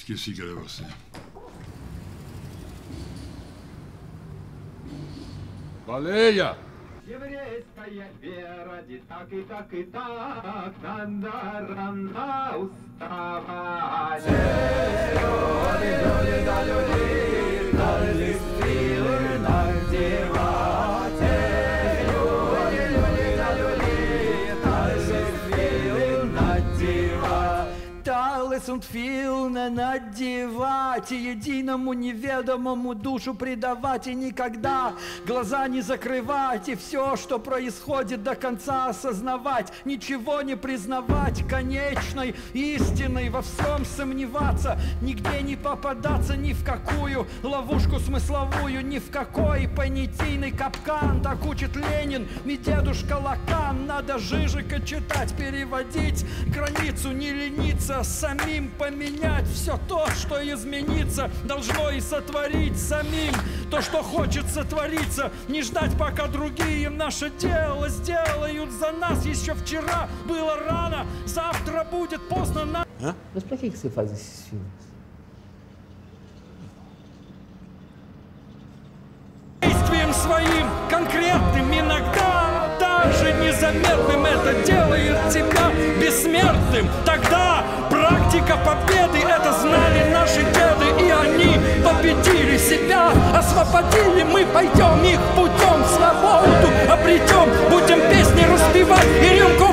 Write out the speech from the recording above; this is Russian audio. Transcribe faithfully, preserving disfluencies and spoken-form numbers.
Scherzi che le vostre. Валея! Еврейская вера, не так и так и так, надо рано уставать. Люди, люди, да люди, дали силы надевать. Люди, люди, да люди, дали силы надевать. Талис und филны надевать, и единому неведомому душу предавать, и никогда глаза не закрывать, и все, что происходит, до конца осознавать, ничего не признавать конечной истиной, во всем сомневаться, нигде не попадаться ни в какую ловушку смысловую, ни в какой понятийный капкан. Так учит Ленин и дедушка Лакан. Надо Жижика читать, переводить границу, не лениться, самим поменять все то, что изменится, должно и сотворить самим то, что хочет сотвориться, не ждать, poка другие наше дело сделают за нас. Еще вчера было рано, завтра будет поздно. На... Hã? Mas pra que que você faz esses filmes? Действием своим конкретным, иногда даже незаметным, это делает тебя бессмертным. Тогда практика победы, это знали наши деды, и они победили себя, освободили. Мы пойдем их путем, свободу обретем, будем песни распевать и рюмку